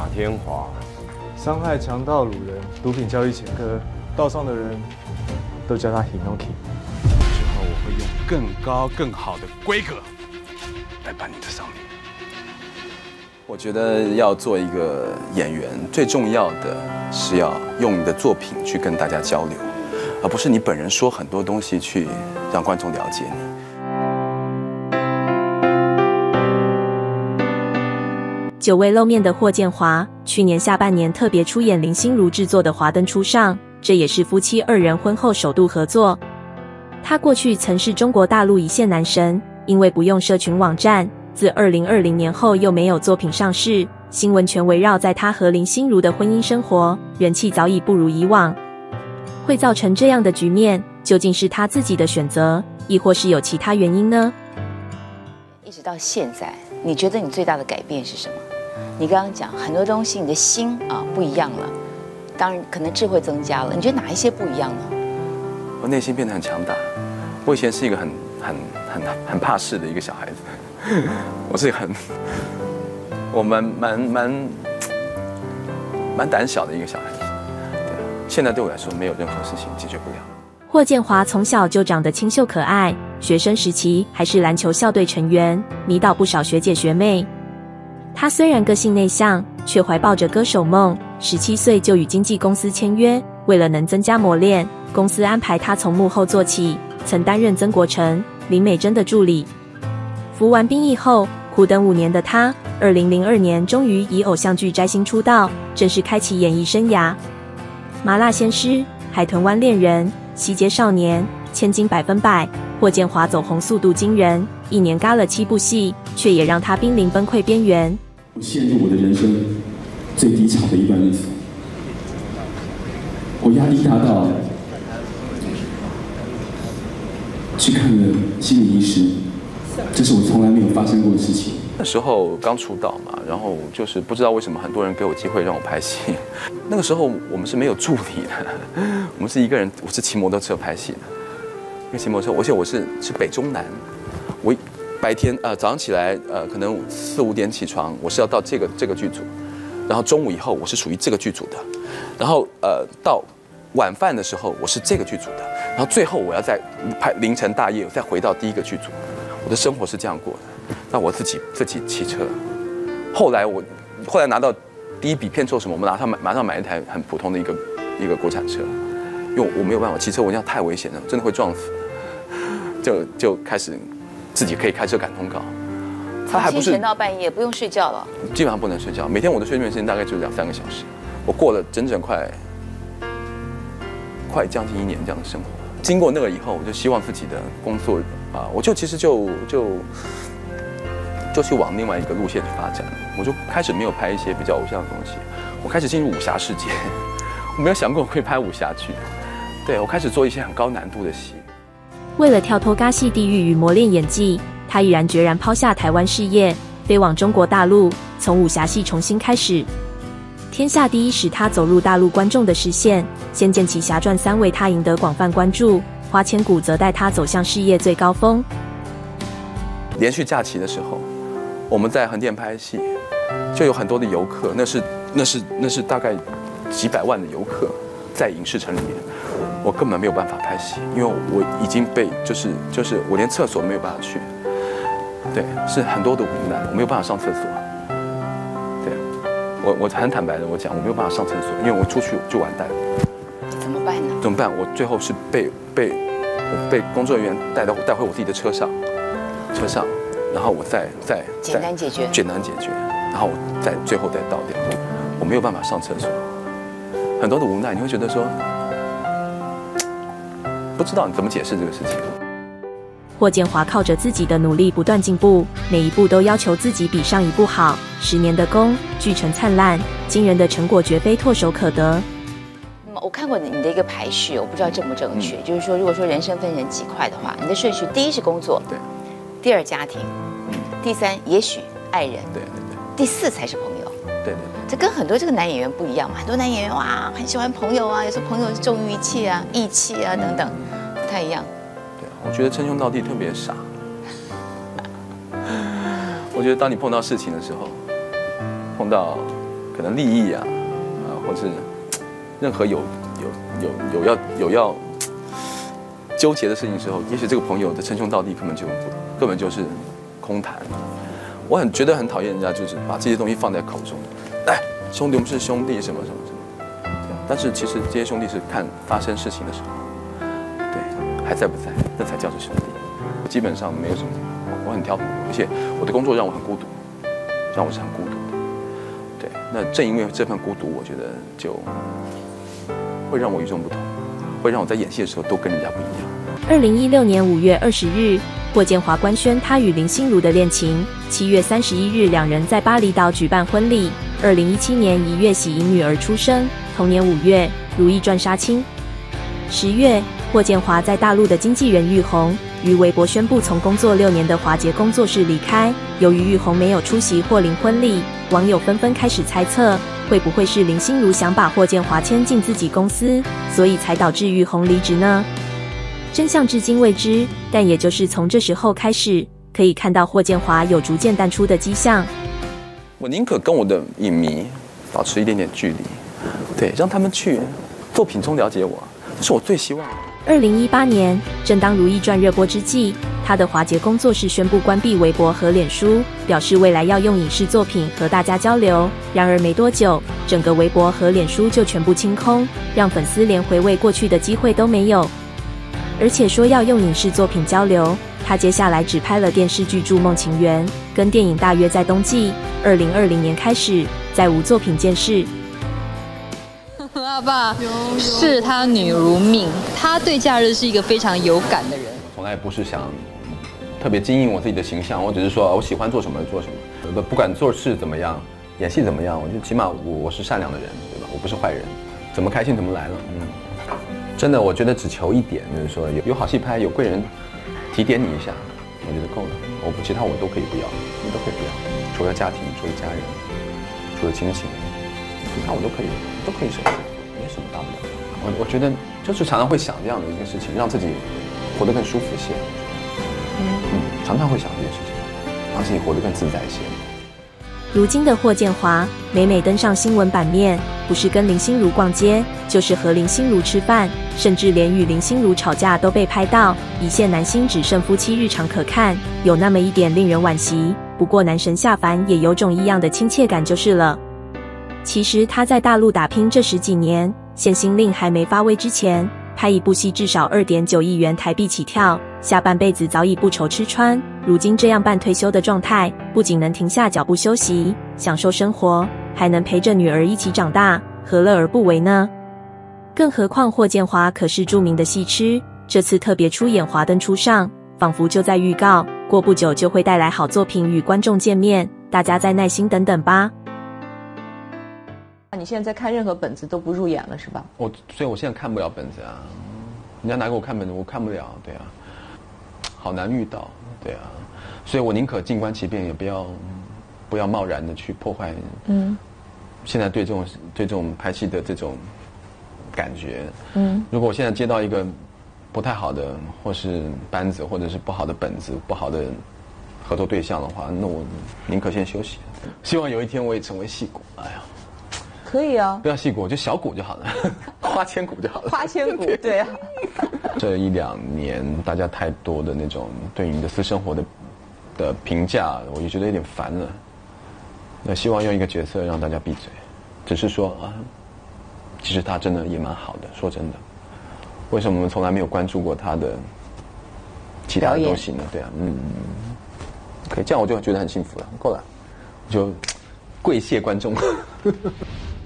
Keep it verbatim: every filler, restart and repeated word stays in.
马天华， 伤害强盗掳人、毒品交易前科，道上的人都叫他 Hinoki。 之后我会用更高、更好的规格来办你的丧礼。 我觉得要做一个演员，最重要的是要用你的作品去跟大家交流，而不是你本人说很多东西去让观众了解你。 久未露面的霍建华，去年下半年特别出演林心如制作的《华灯初上》，这也是夫妻二人婚后首度合作。他过去曾是中国大陆一线男神，因为不用社群网站，自二零二零年后又没有作品上市，新闻全围绕在他和林心如的婚姻生活，人气早已不如以往。会造成这样的局面，究竟是他自己的选择，亦或是有其他原因呢？ 一直到现在，你觉得你最大的改变是什么？ 你刚刚讲很多东西，你的心啊不一样了，当然可能智慧增加了。你觉得哪一些不一样呢？ 我内心变得很强大。我以前是一个很很很很怕事的一个小孩子，我是很我蛮蛮蛮蛮胆小的一个小孩子。对，现在对我来说，没有任何事情解决不了。 霍建华从小就长得清秀可爱，学生时期还是篮球校队成员，迷倒不少学姐学妹。 他虽然个性内向，却怀抱着歌手梦。十七岁就与经纪公司签约，为了能增加磨练，公司安排他从幕后做起，曾担任曾国城、林美珍的助理。服完兵役后，苦等五年的他，二零零二年终于以偶像剧摘星出道，正式开启演艺生涯。麻辣鲜师、海豚湾恋人、西街少年、千金百分百，霍建华走红速度惊人，一年嘎了七部戏，却也让他濒临崩溃边缘。 我陷入我的人生最低潮的一段日子，我压力大到去看了心理医师，这是我从来没有发生过的事情。 那时候刚出道嘛，然后就是不知道为什么很多人给我机会让我拍戏。那个时候我们是没有助理的，我们是一个人，我是骑摩托车拍戏的，因为骑摩托车，而且我是是北中南，我。 白天呃早上起来呃可能四五点起床，我是要到这个这个剧组，然后中午以后我是属于这个剧组的，然后呃到晚饭的时候我是这个剧组的，然后最后我要在拍凌晨大夜再回到第一个剧组，我的生活是这样过的。那我自己自己骑车，后来我后来拿到第一笔片酬什么，我们马上买马上买一台很普通的一个一个国产车，因为我没有办法骑车，我这样太危险了，真的会撞死，就就开始。 自己可以开车赶通告， 他还不是清晨到半夜不用睡觉了， 基本上不能睡觉。每天我的睡眠时间大概就两三个小时，我过了整整快快将近一年这样的生活。经过那个以后，我就希望自己的工作啊，我就其实就就就去往另外一个路线去发展。我就开始没有拍一些比较偶像的东西，我开始进入武侠世界。我没有想过会拍武侠剧，对我开始做一些很高难度的戏。 为了跳脱尬戏地狱与磨练演技，他毅然决然抛下台湾事业，飞往中国大陆，从武侠戏重新开始。天下第一使他走入大陆观众的视线，《仙剑奇侠传三》为他赢得广泛关注，《花千骨》则带他走向事业最高峰。 连续假期的时候，我们在横店拍戏，就有很多的游客，那是那是那是大概几百万的游客在影视城里面。 我根本没有办法拍戏，因为我已经被就是就是我连厕所都没有办法去，对，是很多的无奈，我没有办法上厕所。对，我我很坦白的我讲，我没有办法上厕所，因为我出去就完蛋了。 怎么办呢？ 怎么办？我最后是被被我被工作人员带到带回我自己的车上，车上，然后我再再简单解决， 简单解决，然后我再最后再倒掉，我没有办法上厕所，很多的无奈，你会觉得说。 不知道你怎么解释这个事情。 霍建华靠着自己的努力不断进步，每一步都要求自己比上一步好。十年的功，聚成灿烂，惊人的成果绝非唾手可得。 那么我看过你的一个排序，我不知道正不正确。嗯、就是说，如果说人生分成几块的话，你的顺序第一是工作， 对； 第二家庭，嗯；第三也许爱人， 对对对； 第四才是朋友， 对对对。 这跟很多这个男演员不一样嘛，很多男演员哇很喜欢朋友啊，有时候朋友是重于一切啊，义气啊等等。 不太一样， 对，我觉得称兄道弟特别傻。我觉得当你碰到事情的时候，碰到可能利益啊，啊，或是任何有有有有要有要纠结的事情的时候，也许这个朋友的称兄道弟根本就根本就是空谈。我很觉得很讨厌人家就是把这些东西放在口中，哎，兄弟，我们是兄弟，什么什么什么。但是其实这些兄弟是看发生事情的时候，对，还在不在，那才叫做兄弟。基本上没有什么，我很挑独，而且我的工作让我很孤独，让我是很孤独的。对，那正因为这份孤独，我觉得就会让我与众不同，会让我在演戏的时候都跟人家不一样。 二零一六年五月二十日，霍建华官宣他与林心如的恋情。七月三十一日，两人在巴厘岛举办婚礼。二零一七年一月喜迎女儿出生。同年五月，《如懿传》杀青。十月，霍建华在大陆的经纪人玉红于微博宣布从工作六年的华杰工作室离开。由于玉红没有出席霍林婚礼，网友纷纷开始猜测，会不会是林心如想把霍建华签进自己公司，所以才导致玉红离职呢？真相至今未知，但也就是从这时候开始，可以看到霍建华有逐渐淡出的迹象。 我宁可跟我的影迷保持一点点距离，对，让他们去作品中了解我，这是我最希望的。 二零一八年，正当《如懿传》热播之际，他的华杰工作室宣布关闭微博和脸书，表示未来要用影视作品和大家交流。然而没多久，整个微博和脸书就全部清空，让粉丝连回味过去的机会都没有。而且说要用影视作品交流，他接下来只拍了电视剧《筑梦情缘》，跟电影大约在冬季二零二零年开始，再无作品见识。 阿爸视他女如命，他对假日是一个非常有感的人。 从来不是想特别经营我自己的形象，我只是说我喜欢做什么做什么，不不管做事怎么样，演戏怎么样，我就起码我我是善良的人，对吧？我不是坏人，怎么开心怎么来了。嗯，真的，我觉得只求一点，就是说有有好戏拍，有贵人提点你一下，我觉得够了。我不其他我都可以不要，你都可以不要，除了家庭，除了家人，除了亲情，其他我都可以，都可以省。没什么大不了，我我觉得就是常常会想这样的一个事情，让自己活得更舒服一些。嗯嗯，常常会想这件事情，让自己活得更自在一些。 如今的霍建华，每每登上新闻版面，不是跟林心如逛街，就是和林心如吃饭，甚至连与林心如吵架都被拍到。一线男星只剩夫妻日常可看，有那么一点令人惋惜。不过男神下凡也有种异样的亲切感就是了。其实他在大陆打拼这十几年，限薪令还没发威之前，拍一部戏至少 二点九亿元台币起跳，下半辈子早已不愁吃穿。如今这样半退休的状态，不仅能停下脚步休息，享受生活，还能陪着女儿一起长大，何乐而不为呢？更何况霍建华可是著名的戏痴，这次特别出演《华灯初上》，仿佛就在预告，过不久就会带来好作品与观众见面，大家再耐心等等吧。 你现在在看任何本子都不入眼了是吧？ 我所以我现在看不了本子啊，人家拿给我看本子我看不了，对啊，好难遇到，对啊，所以我宁可静观其变，也不要不要贸然的去破坏。嗯，现在对这种对这种拍戏的这种感觉，嗯，如果我现在接到一个不太好的或是班子，或者是不好的本子、不好的合作对象的话，那我宁可先休息。希望有一天我也成为戏骨，哎呀。 可以啊， 不要戏骨，就小股就好了，花千骨就好了。 花千骨，对啊。 这一两年，大家太多的那种对你的私生活的的评价，我也觉得有点烦了。那希望用一个角色让大家闭嘴，只是说啊，其实他真的也蛮好的。说真的，为什么我们从来没有关注过他的其他的东西呢？对啊，嗯，可以这样，我就觉得很幸福了，够了，就跪谢观众。